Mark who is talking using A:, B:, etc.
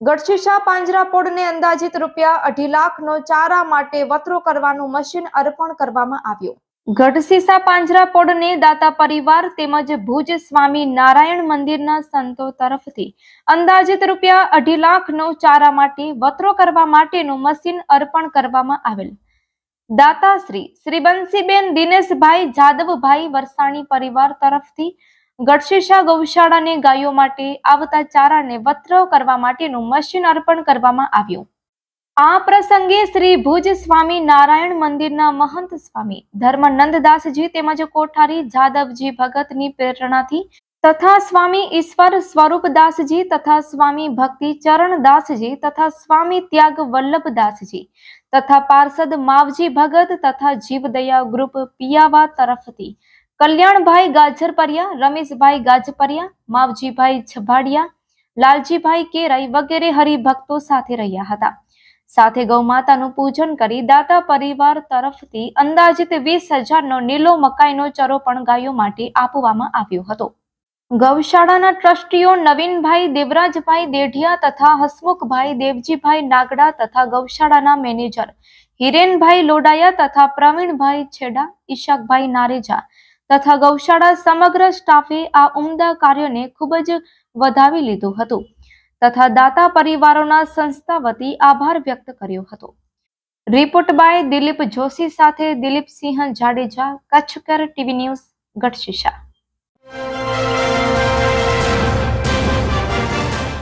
A: ગઢશીશા પાંજરાપોળને અંદાજિત ₹2.5 લાખનો ચારા માટે વતરો કરવાનું મશીન અર્પણ કરવામાં આવ્યું. ગઢશીશા પાંજરાપોળને દાતા પરિવાર તેમજ ભુજ સ્વામી નારાયણ મંદિરના સંતો તરફથી અંદાજિત ₹2.5 લાખનો ચારા માટે વતરો કરવા માટેનું મશીન અર્પણ કરવામાં આવેલ. દાતાશ્રી શ્રી બંસીબેન દિનેશભાઈ જાદવભાઈ વરસાણી પરિવાર તરફથી ગઢશીશા ગૌશાળાને ગાયો માટે આવતા ચારાને વતરો કરવા માટેનું મશીન અર્પણ કરવામાં આવ્યું. આ પ્રસંગે શ્રી ભુજ સ્વામી નારાયણ મંદિરના મહંત સ્વામી ધર્મનંદદાસજી તેમજ કોઠારી જાદવજી ભગતની પ્રેરણાથી તથા સ્વામી ઈશ્વર સ્વરૂપદાસજી તથા સ્વામી ભક્તિ ચરણદાસજી તથા સ્વામી ત્યાગ વલ્લભદાસજી તથા પાર્ષદ માવજી ભગત તથા જીવદયા ગ્રુપ પિયાવા તરફથી કલ્યાણભાઈ ગાજરપરિયા, રમેશભાઈ ગાજપરિયા, માવજીભાઈ છભાડિયા, લાલજીભાઈ કેરાઈ વગેરે હરિભક્તો સાથે રહ્યા હતા. સાથે ગૌમાતાનું પૂજન કરી દાતા પરિવાર તરફથી અંદાજિત 20,000નો નીલો મકાઈનો ચરો પણ ગાયો માટે આપવામાં આવ્યો હતો. ગૌશાળાના ટ્રસ્ટીઓ નવીનભાઈ દેવરાજભાઈ દેઢિયા તથા હસમુખભાઈ દેવજીભાઈ નાગડા તથા ગૌશાળાના મેનેજર હિરેનભાઈ લોડાયા તથા પ્રવીણભાઈ છેડા, ઈશાકભાઈ નારેજા તથા ગૌશાળા સમગ્ર સ્ટાફે આ ઉમદા કાર્યને ખૂબ જ વધાવી લીધું હતું તથા દાતા પરિવારોના સંસ્થા વતી આભાર વ્યક્ત કર્યો હતો. રિપોર્ટ બાય દિલીપ જોશી સાથે દિલીપસિંહ જાડેજા, કચ્છકર ટીવી ન્યૂઝ, ગઢશીશા.